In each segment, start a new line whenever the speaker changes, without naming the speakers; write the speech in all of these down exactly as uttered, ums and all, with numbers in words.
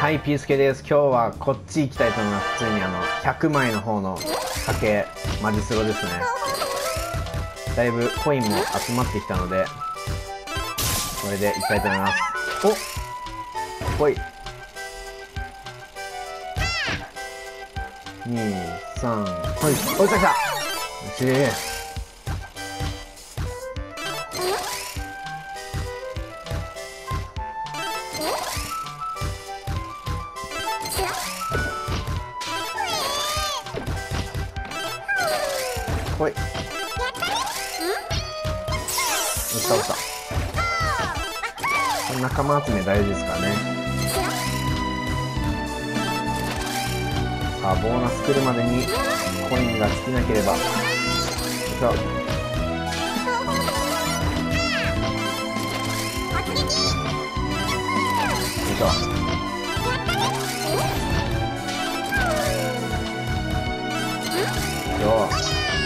はい、ピースケです。今日はこっち行きたいと思います。普通にあのひゃくまいの方の賭けマジスロですね。だいぶコインも集まってきたのでこれで行きたいと思います。おほいにさんほい、おい、来た来た。よし、ほい、よし、倒した。仲間集め大事ですからね。さあ、ボーナス来るまでにコインが尽きなければ。よいしょ。よいしょ。よいしょ。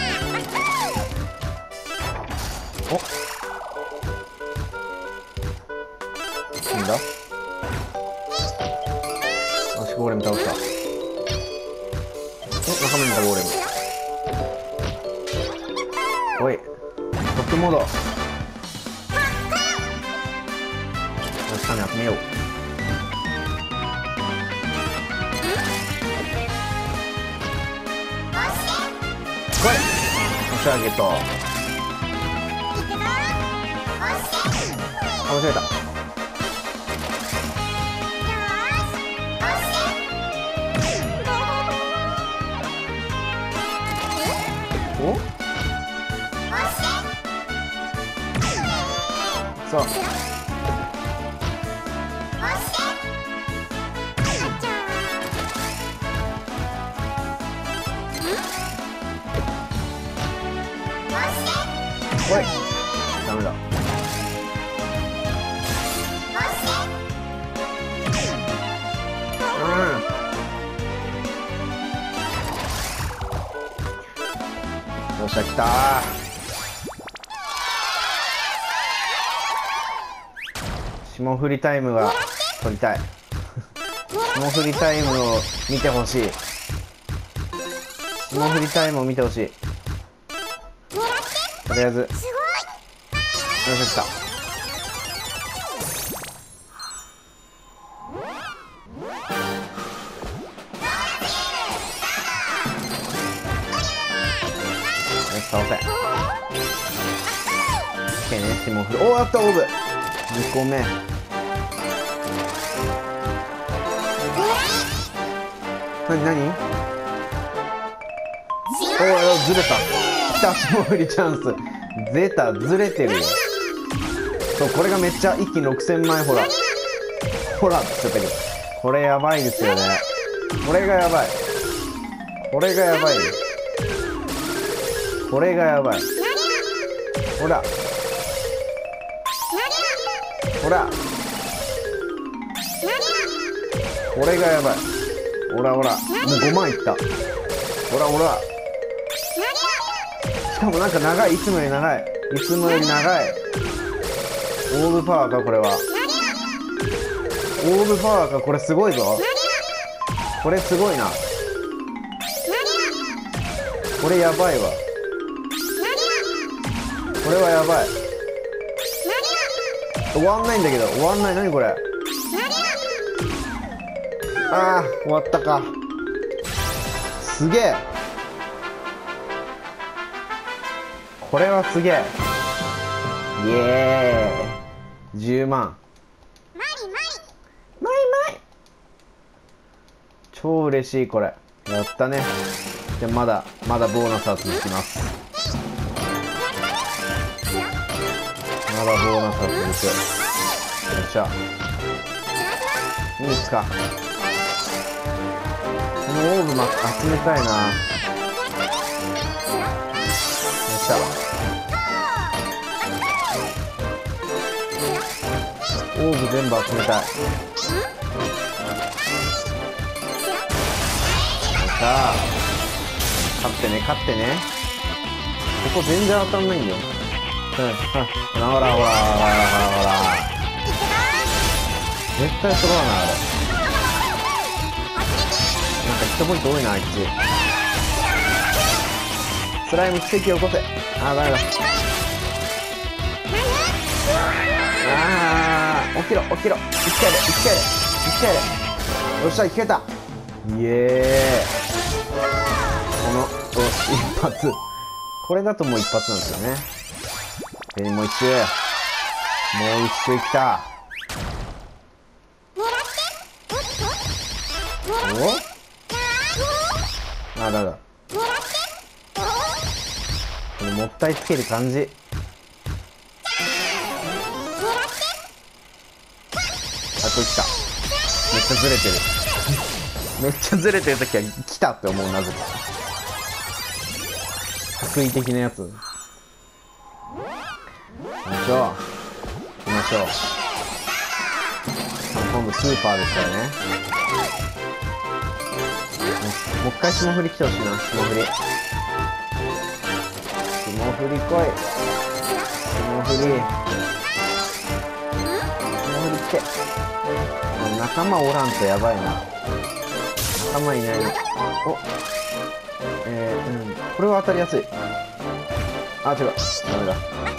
お、なんだ。よし、ゴーレム倒した。お、仲間にいたゴーレム。おい、トップモード。よし、種集めよう。来い。おしゃげと倒せた。お、そう、おい、ダメだ。うん、よっしゃ、来たー。霜降りタイムが撮りたい。霜降りタイムを見てほしい。霜降りタイムを見てほしい。とりあえずよっしゃ、来た。よし、倒せ。オッケーね、霜降り。おお、やった、オーブにこめ。なになに。おお、ずれた。来た、霜降りチャンス。ゼータずれてるよ。そう、これがめっちゃ一気にろくせんまい。ほらほらって言ってたけど、これやばいですよね。これがやばい。これがやばい。これがやばい。ほらほら、これがやばい。ほらほら、もうごまんいった。ほらほら、しかもなんか長い。いつもより長い。いつもより長い。オーブパワーか、これは。オーブパワーか、これすごいぞ。これすごいな。これやばいわ。これはやばい。終わんないんだけど、終わんない。何これ。ああ、終わったか。すげえ。これはすげえ。イエーイ。じゅうまん。マイマイ。超嬉しい、これ。やったね。じゃあまだまだボーナスは続きます。まだボーナスは続く。よっしゃ、いいですか。このオーブマ集めたいな。よっしゃ、オーブ全部集めたい。さあ、勝ってね、勝ってね。ここ全然当たんないんだよ。うん、うん、ほらほらほらほらほらほら。絶対取ろうな、あれ。 ットポイント多いな、あいつ。スライム奇跡を起こせ。あー、ダメだ。あー、起きろ、起きろ。一回で、一回で、一回で。よっしゃ、いけた。イエーイ。この、よし、一発。これだともう一発なんですよね。で、もう一周。もう一周来た。おあ、だだ。このもったいつける感じ。あ、これ来た。めっちゃずれてる。めっちゃずれてるときは来たって思う、なぜか。悪意的なやつ。行きましょう。行きましょう。今度スーパーですからね。もう一回霜降り来てほしいな、霜降り。霜降り来い。霜降り。霜降り来て。仲間おらんとやばいな。仲間いないな。お。えー、うん。これは当たりやすい。あ、違う。ダメだ。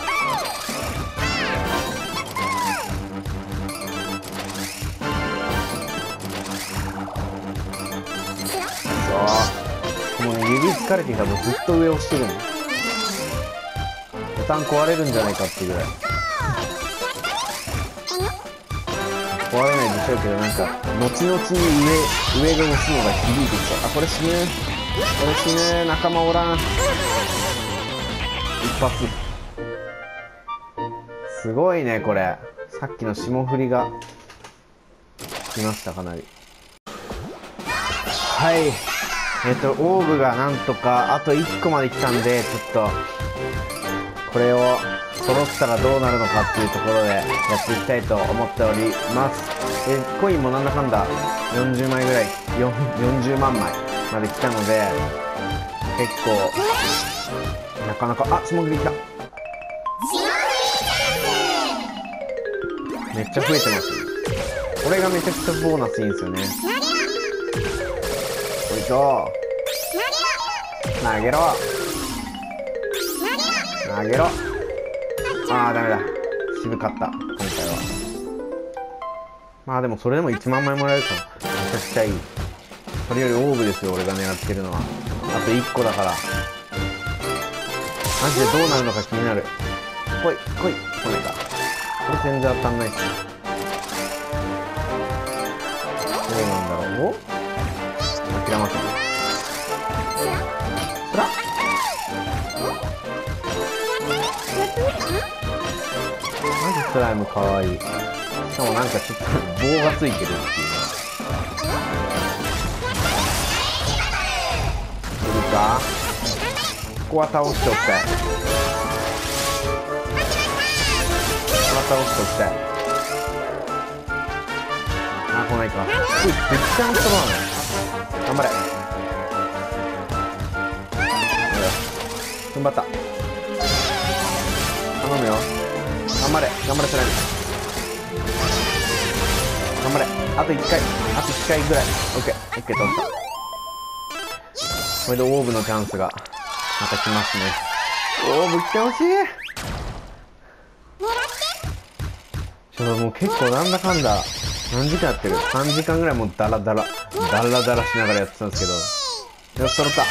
そう。もうね、指疲れてきたらもうずっと上押してるの。ボタン壊れるんじゃないかっていうぐらい。壊れないでしょうけど、なんか、後々に上、上が押すのが響いてきちゃう。あ、これ死ぬ。これ死ぬ。仲間おらん。一発。すごいね、これ。さっきの霜降りが、来ました、かなり。はい。えっと、オーブがなんとか、あといっこまで来たんで、ちょっと、これを、揃ったらどうなるのかっていうところでやっていきたいと思っております。えコインもなんだかんだよんじゅうまいぐらい、よんじゅうまんまいまで来たので、結構なかなか、あ、霜降り来た。めっちゃ増えてます。これがめちゃくちゃボーナスいいんですよね。よいしょ。投げろ投げろ。あー、ダメだ。渋かった、今回は。まあでもそれでもいちまんまいもらえるからめちゃくちゃいい。それよりオーブですよ、俺が狙ってるのは。あといっこだから。マジでどうなるのか気になる。来い、来い、来ないか。これ全然当たんないっすね。どうなんだろう。お諦めますね。つらっマジスライムかわいい。しかもなんかちょっと棒がついてるっていうね。いるか？ここは倒しておきたい。ここは倒しておきたい。あ、来ないか。これ絶対の人だね。頑張れ。踏ん張った。頼むよ。頑張れ、頑張れ、スライム。頑張れ。あといっかい。あといっかいぐらい。オッケー、オッケー、取った。これでオーブのチャンスがまた来ますね。オーブ来てほしい。ちょっともう結構なんだかんだ何時間やってる ?さん 時間ぐらいもうダラダラダラダラしながらやってたんですけど、よし、揃った。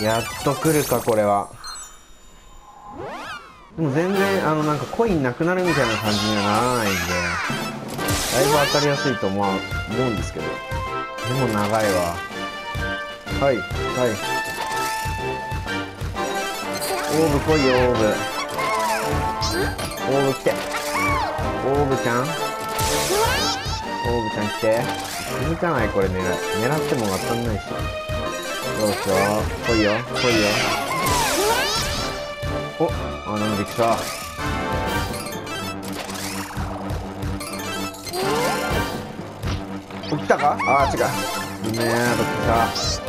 やっと来るか、これは。でも全然あのなんかコインなくなるみたいな感じにはならないんで、だいぶ当たりやすいと思う思うんですけど、でも長いわ。はいはい。オーブ来いよ、オーブ。オーブ来て。オーブちゃんオーブちゃん来て。気づかない、これ狙い。狙っても当たんないし。どうしよう。来いよ、来いよ。お、あ、なんで来た。お、来たか。あー、違う。うめえ、どっちか。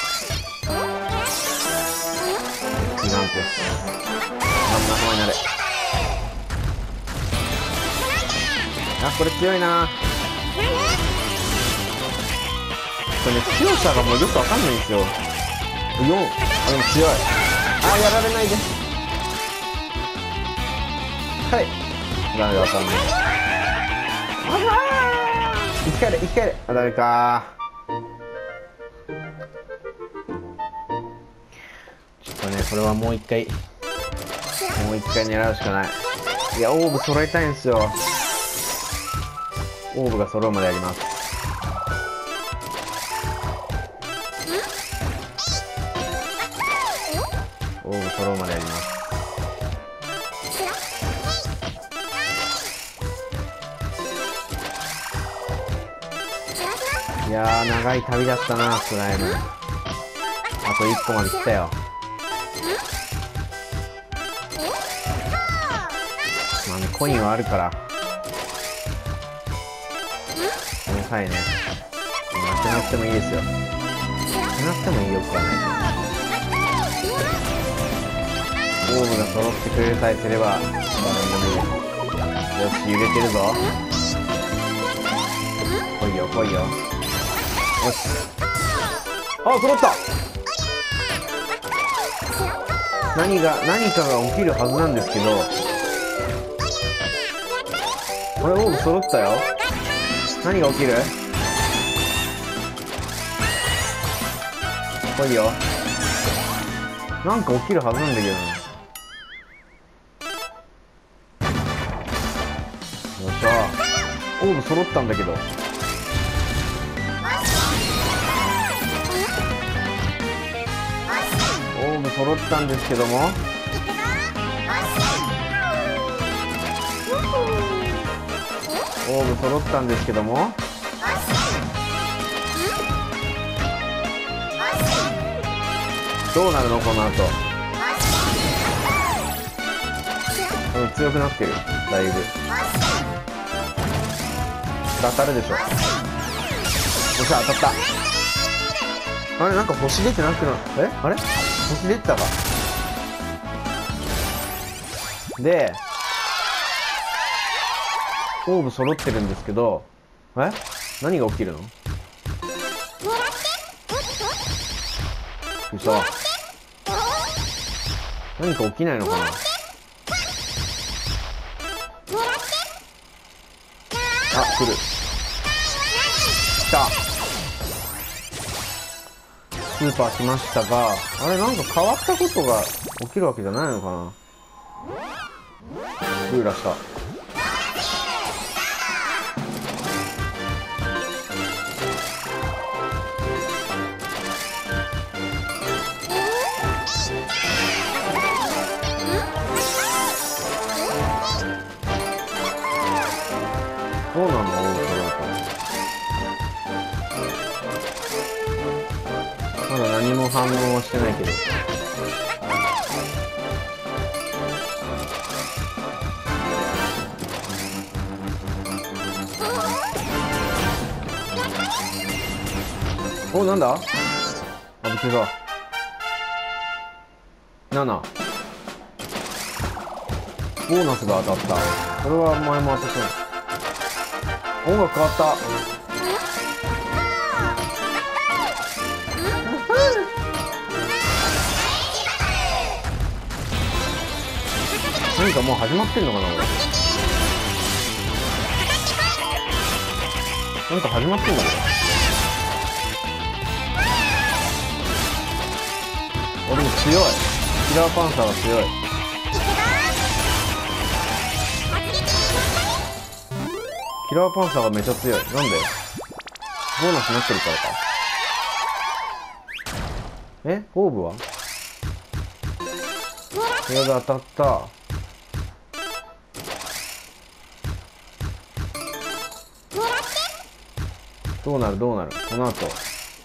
ギガンテス。真ん中になれ。 あ、これ強いな。これね、強さがもうよくわかんないんですよ。よん。あ、でも強い。あ、やられないで。はい。ダメだ、わかんない。生き返れ、生き返れ。あ、ダメか。ちょっとね、これはもう一回、もう一回狙うしかない。いや、オーブ揃えたいんですよ。オーブが揃うまでやります。オーブ揃うまでやります。いやー、長い旅だったな、スライム。あといっこまで来たよ。まあね、コインはあるから。この際ね、なくなってもいいですよ。なくなってもいいよくはない。オーブが揃ってくれるさえすれば、何でもいいです。よし、揺れてるぞ。来いよ、来いよ。よし。あ、揃った。何が、何かが起きるはずなんですけど。これオーブ揃ったよ。何が起きる？来いよ。なんか起きるはずなんだけどな。よっしゃ。オーブ揃ったんだけど。オーブ揃ったんですけども。オーブ揃ったんですけども。どうなるのこの後。うん、強くなってる。だいぶ。当たるでしょ。よっしゃ、当たった。あれ、なんか星出てなくな、えあれ星出てたか。で、オーブ揃ってるんですけど、え何が起きるの？嘘。何か起きないのかな。あ、来る。来た。スーパー来ましたが、あれなんか変わったことが起きるわけじゃないのかな。ルーラした。どうなの？まだ何も反応はしてないけど。お、なんだ？あ、びっくりした。なな。ボーナスが当たった。これは前も当たった。音楽変わった。何かもう始まってんのかな、これ。なんか始まってんだけど。あ、でも強い。キラーパンサーが強い。キラーパンサーがめちゃ強い。なんで？ボーナスになってるからか。え？オーブは？これで当たった。どうなるどうなるこの後。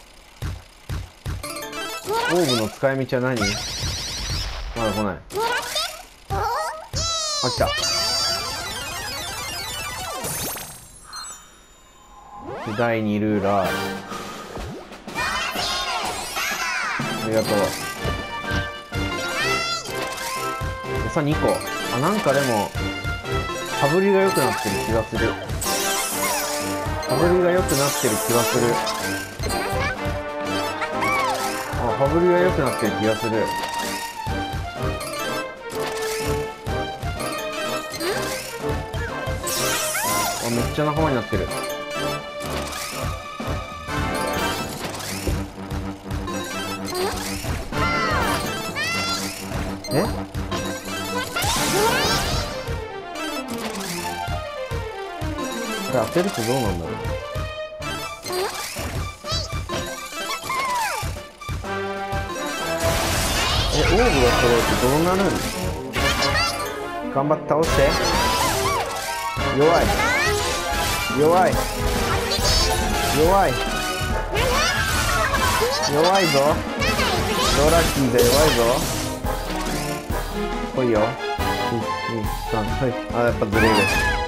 オーブの使い道は何？まだ来ない。あ、来た。で、だいにルーラー。ありがとう。餌にこ。あ、なんかでも、羽振りが良くなってる気がする。 羽振りが良くなってる気がする。あ、羽振りが良くなってる気がする。あ、めっちゃ仲間になってる。え？これ当てるとどうなんだろう。え、オーブが揃うとどうなるん？頑張って倒して。弱い弱い弱い弱いぞ。ドラッキーで弱いぞ。来いよ。いち、に、さん、はい。あ、やっぱずれる。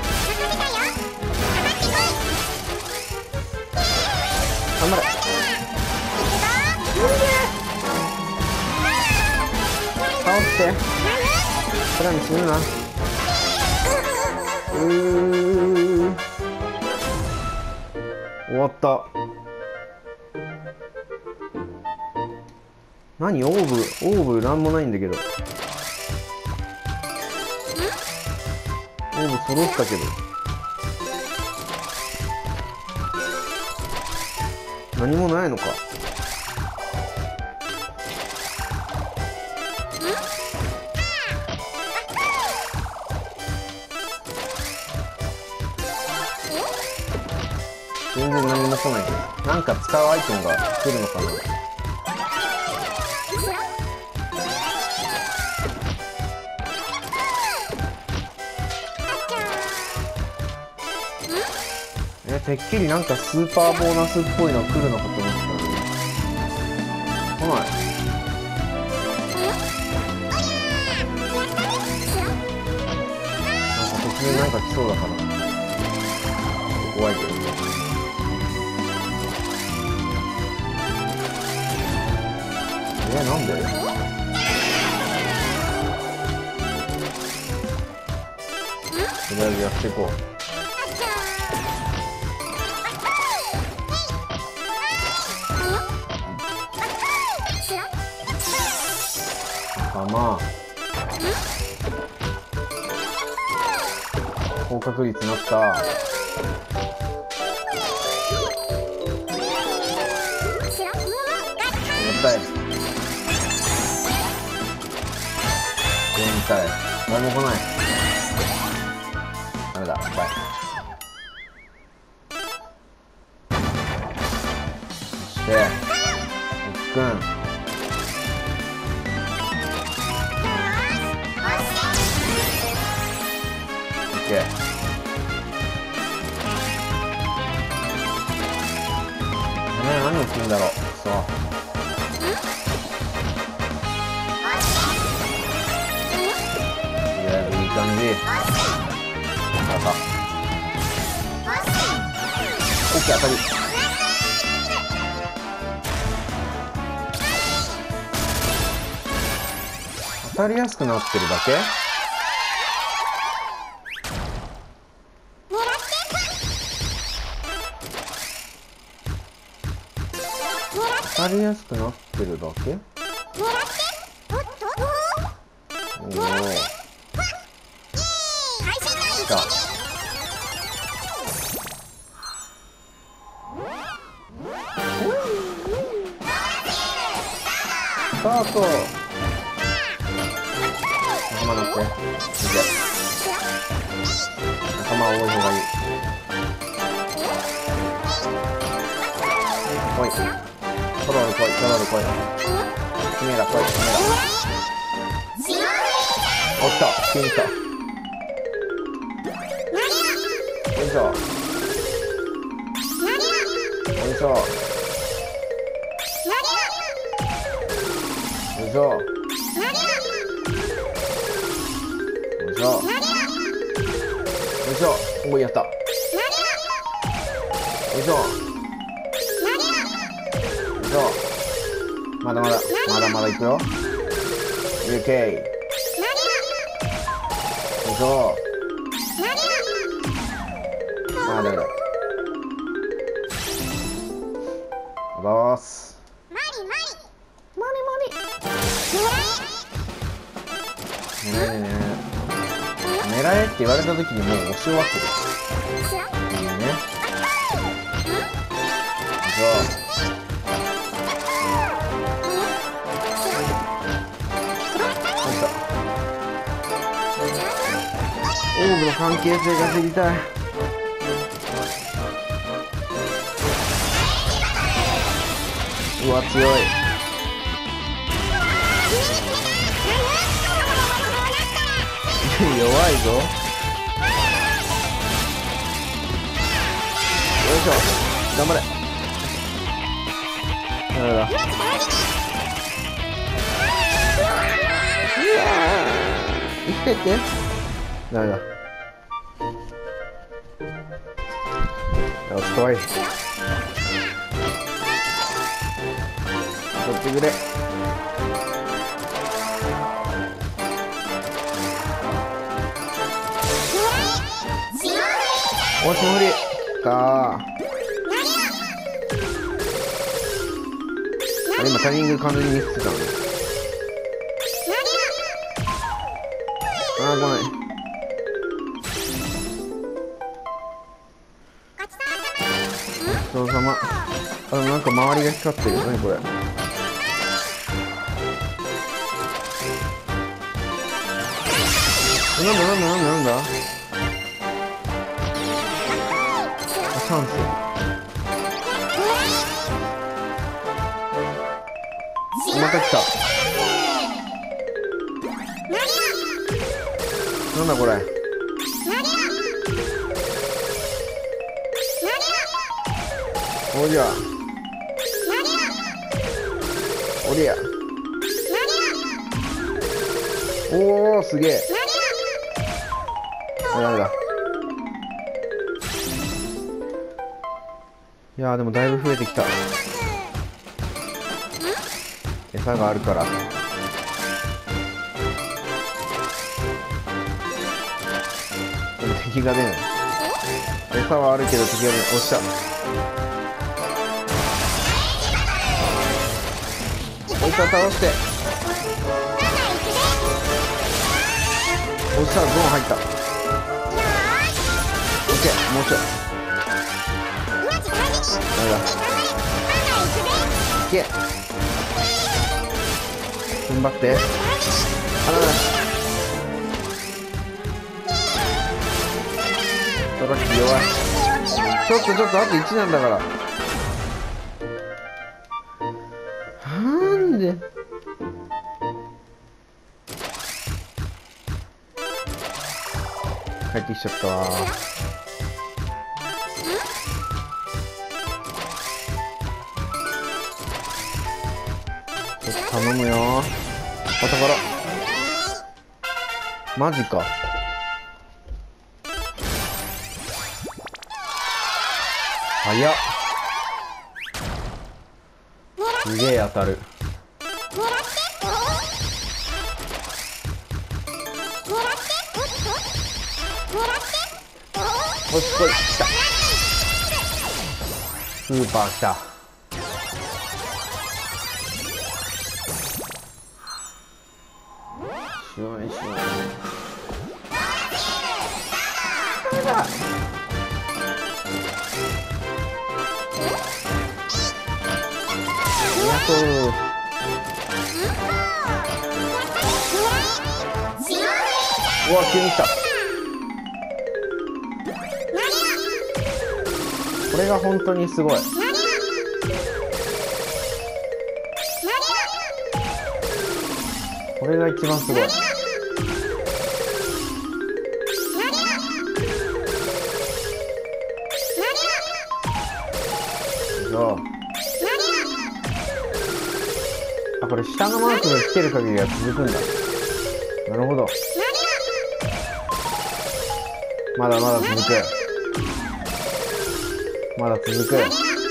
頑張れ。倒して。さらに死ぬな。うー。終わった。何？オーブ、オーブなんもないんだけど。オーブ揃ったけど。何もないのか。全然何も来ないけど。なんか使うアイテムが来るのかな。え、てっきりなんかスーパーボーナスっぽいの来るのかと思ってたのに。来ない。なんか突然なんか来そうだから。怖いけど。え、なんで？とりあえずやっていこう。まあ高確率になった。やったい。全体誰も来ない。ダメだ、バイ。そしておっくんね、何をするんだろう。そう。とりあえずいい感じ。なんか。オッケー、当たり。当たりやすくなってるだけ？当たりやすくなってるだけ？おお。来た。スタート。仲間乗って。仲間多い方がいい。おい。トロール来い、トロール来い。キメラ来い、キメラ。おっと、急に来た。よいしょ。よいしょ。よいしょ。よいしょ。よいしょ。おい、やった。よいしょ。まだまだまだまだいくよ。オッケー。よいしょ。あー、ダメだ。 どうす。
マリマリ
マリマリ。狙えね狙えって言われた時にもう押し終わってる。いいね。じゃあオーブの関係性が知りたい。うわ強い。弱いぞ。よいしょ頑張れ。ダメだ。生きてって。ダメだ。よし来い。取ってくれ。おしもふりかあ。今タイミング完全にミスってたのね。あーごめん。ごちそうさま。あ、なんか周りが光ってる。何これ。なんだなんだなんだなんだ。チャンス。また来た。なんだこれ。おりゃおりゃおおすげえ。あ、ダメだ。いやーでもだいぶ増えてきた。餌があるから。でも敵が出ない。餌はあるけど敵が出ない。おっしゃ。こいつは倒して。おっしゃ、ゾーン入った。オッケー、もうちょい。ダメだ。いけ。踏ん張って。あ、ダメだ。トラッキー弱い。ちょっとちょっとあといちなんだから。なんで。帰ってきちゃったわ。ちょっと頼むよ。お宝。マジか。早っ。すげえ当たる。おしこい。来た。スーパー来た。しよいしよい。ダメだ。ありがとう。うわ、急に来た。これが本当にすごい。これが一番すごい。じゃあ、あ、これ下のマークが来てる限りは続くんだ。なるほど。まだまだ続く。まだ続く。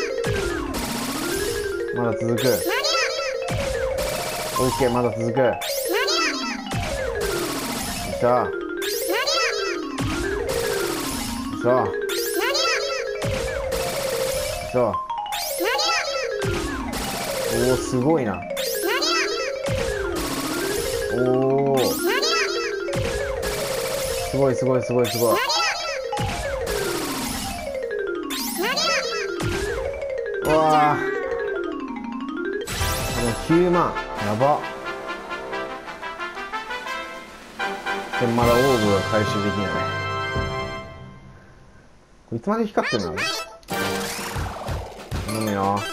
まだ続く。オッケー、まだ続く。よっしゃ。よっしゃ。よっしゃ。 おお、すごいな。おお、すごいすごいすごいすごい。うわあ、きゅうまん、やば。でもまだオーブが回収できない。いつまで光ってるの？頼むよ。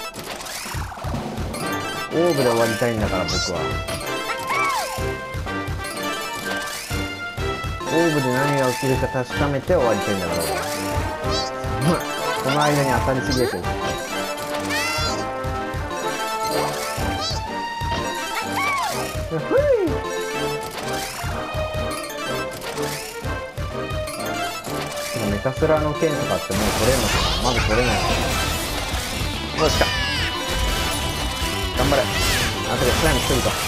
オーブで終わりたいんだから僕は。オーブで何が起きるか確かめて終わりたいんだからこの間に当たりすぎですよ。メタスラの剣とかってもう取れんのかな。まだ取れないのかな。よっしゃ、頑張れ。あとでスライム一人か。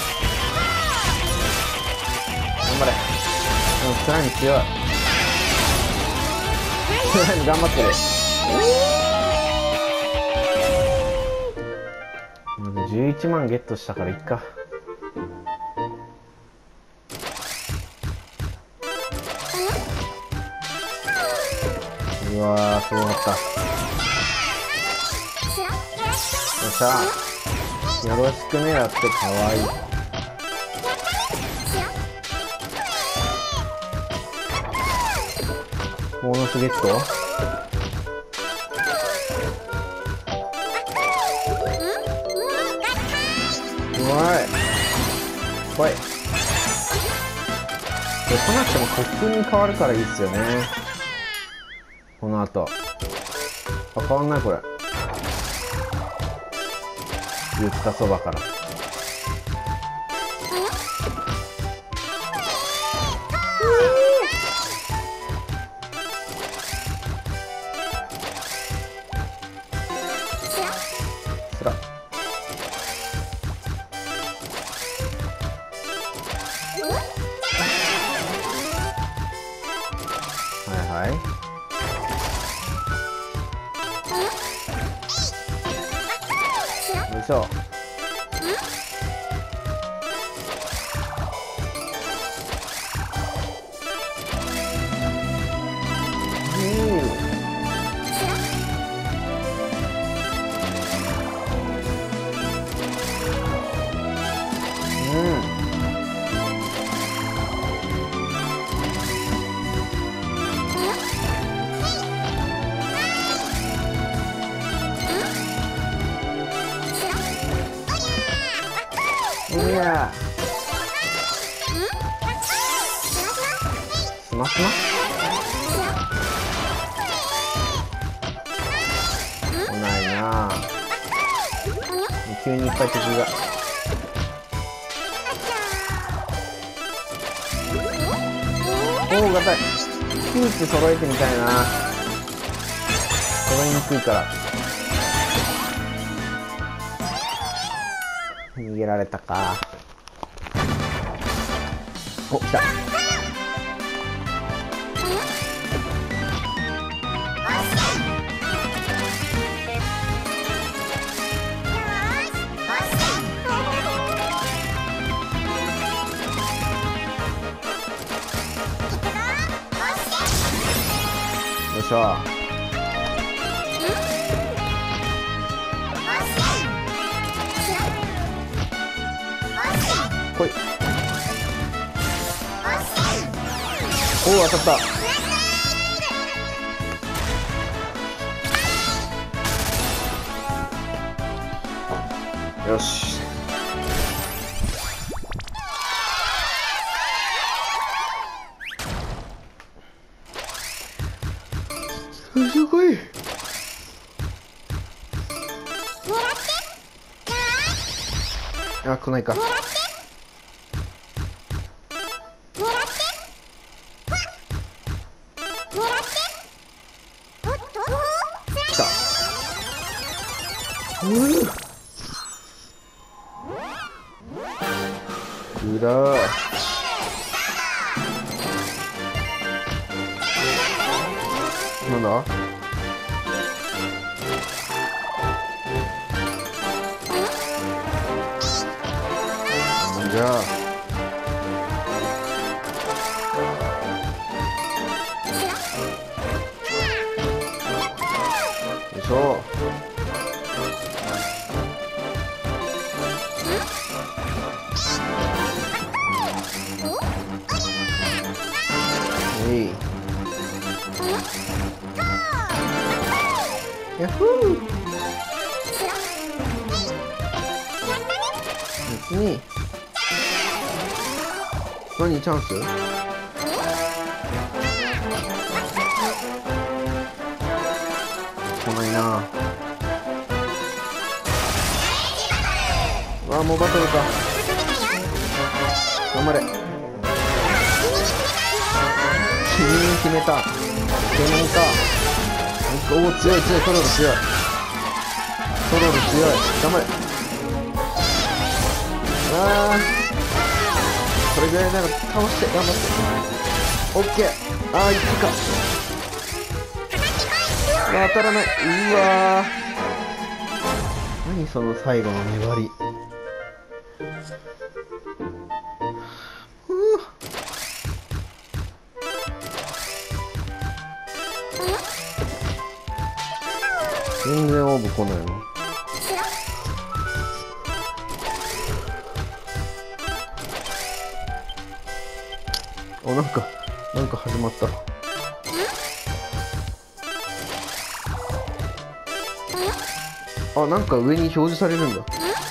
頑張れ。でもスライム強い。スライム頑張ってる。まずじゅういちまんゲットしたからいっか。うわー、すごかった。よっしゃ、よろしくねだって。かわいい。ボーナスゲット。うまい。来い。で、来なくても特訓に変わるからいいっすよね。この後。あ、変わんないこれ。言ったそばから。つら。はいはい。よいしょ。いやスマスマ来ないなぁ。急にいっぱい敵が。おお、硬い。ピーチ揃えてみたいな。揃えにくいから逃げられたか。お、来た。よいしょ。来い。おお、当たった。よし。よいしょ、来い。あ、来ないか。来た。ううらー。なんだ。 じゃあよいしょ。えい。ヤッフー。別に何チャンス？来ないな。あ、もうバトルか。頑張れ。君決めた。決めた。おお、強い強い。トロロ強い。トロロ強い。頑張れ。あー、これぐらいなら倒して頑張って。オッケー。あー、いくか。あ、当たらない。うわー、何その最後の粘り。ふう。全然オーブ来ないの。お、なんかなんか始まった。あ、なんか上に表示されるんだ。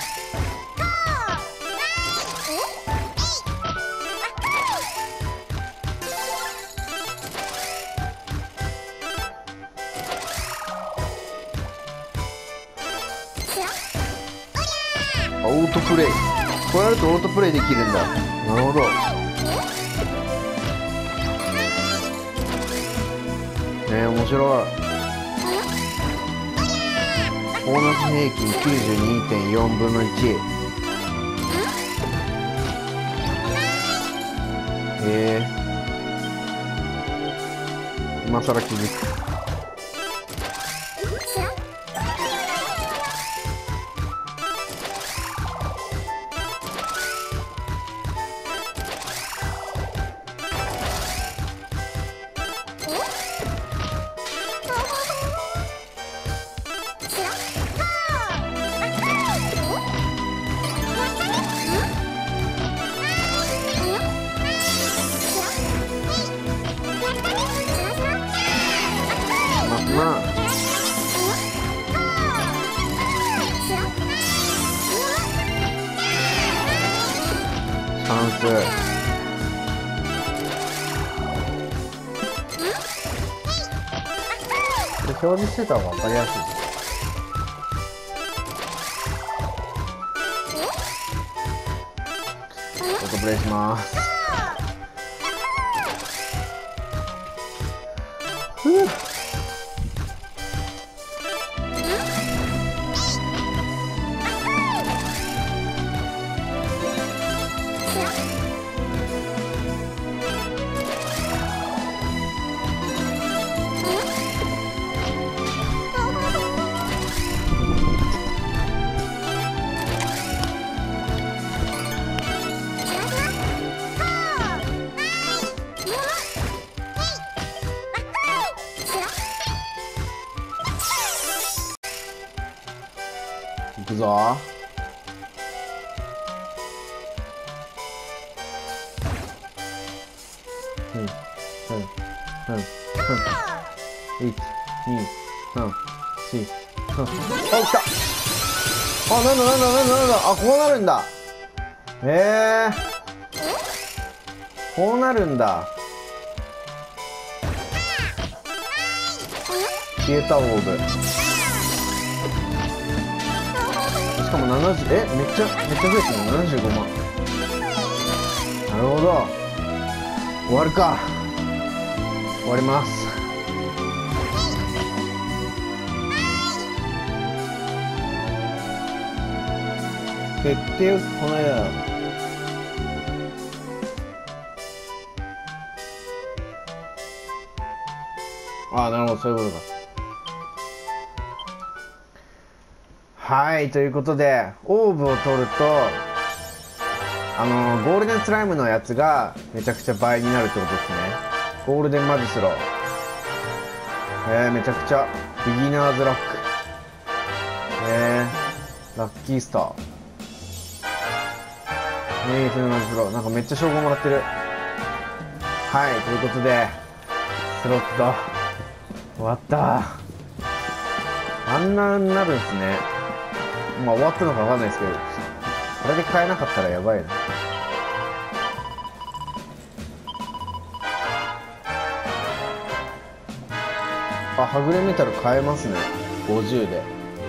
あ、オートプレイ。これあるとオートプレイできるんだ。なるほど。えー、面白い。ボーナス平均 きゅうじゅうにてんよんぶんのいち。えー、今更気づく。まあチャンス。で表示してた方が分かりやすい。オートプレイします。ふう。いくぞ。うんうんうんうんいちにさんしあ、来た。あ、なんだなんだなんだなんだ。あ、こうなるんだ。へえ、こうなるんだ。消えたオーブ。しかもななじゅう、え、めっちゃめっちゃ増えてるの。ななじゅうごまん。なるほど。終わるか。終わります。決定をこの間。ああ、なるほど、そういうことか。はい、ということでオーブを取るとあのー、ゴールデンスライムのやつがめちゃくちゃ倍になるってことですね。ゴールデンマジスロえー、めちゃくちゃビギナーズラックえー、ラッキースターメイフのマジスロなんかめっちゃ称号もらってる。はい、ということでスロット終わった。あんなになるんですね。まあ終わったのかわかんないですけど、これで買えなかったらやばいな。あ、はぐれメタル買えますね。ごじゅうで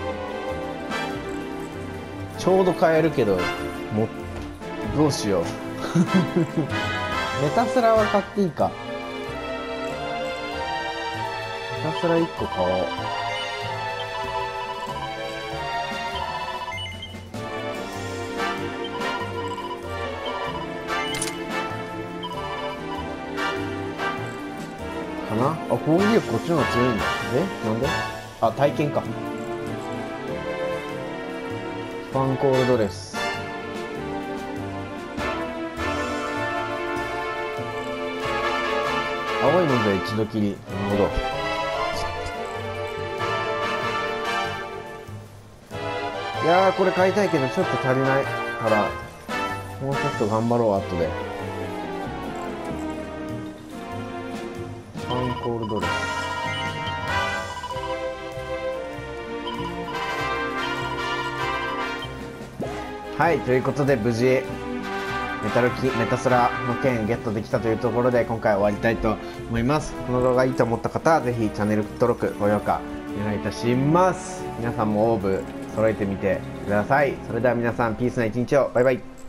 ちょうど買えるけど、もうどうしようメタスラは買っていいか。メタスラいっこ買おう。かなあ、攻撃力こっちの方が強いんだ。えなんで？あ、体験か。スパンコールドレス。青いので一度きり。なるほど。いやー、これ買いたいけどちょっと足りないからもうちょっと頑張ろう。後でスパンコールドレス。はい、ということで無事メタルキメタスラの剣ゲットできたというところで今回終わりたいと思います。この動画いいと思った方はぜひチャンネル登録高評価お願いいたします。皆さんもオーブ揃えてみてください。それでは皆さんピースな一日を。バイバイ。